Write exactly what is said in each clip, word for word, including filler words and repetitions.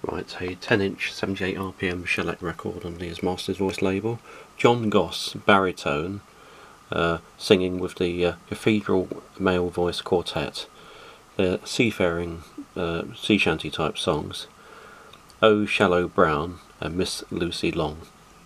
Right, a ten inch seventy-eight R P M shellac record on his Master's Voice label. John Goss, baritone, uh, singing with the uh, Cathedral male voice quartet. They're seafaring, uh, sea shanty type songs. Oh Shallow Brown and Miss Lucy Long.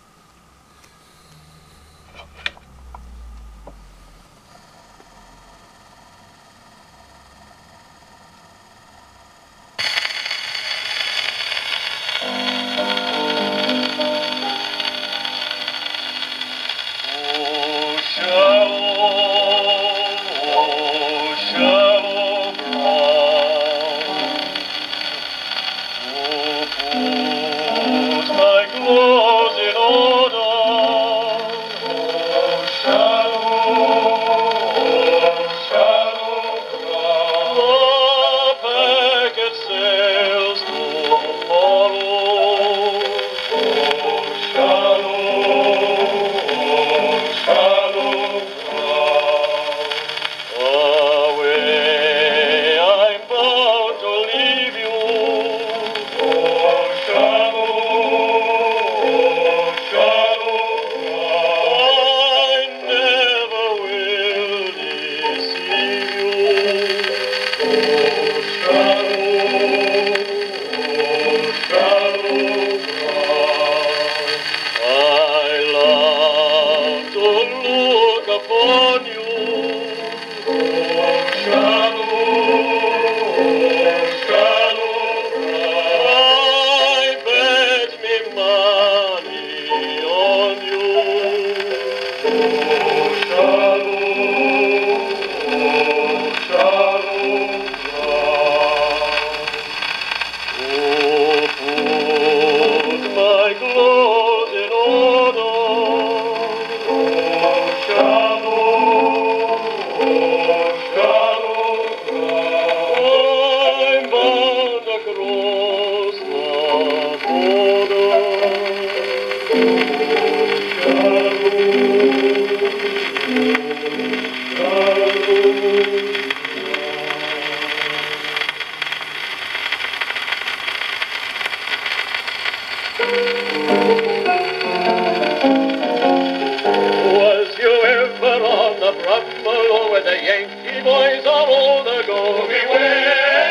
Was you ever on the Brummel where the Yankee boys are all the going way?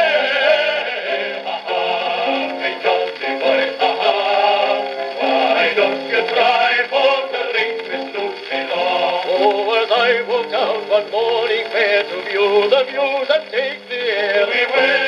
Ha ha, hey Johnny boy, ha ha. Why don't you try for the ring with Lucy Long? Oh, as I walked out one morning fair to view the views and take the airy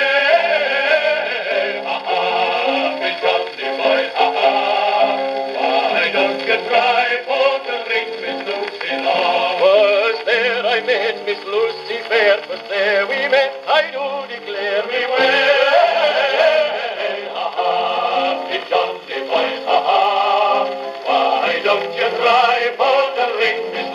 way. Ha ha, hey Johnny boy, ha ha. Why don't you try for the ring with Lucy Long? Was there I met Miss Lucy fair, but there we met, I do declare we were. Ha ha, it's Johnny boys, ha ha. Why don't you try for the ring, Miss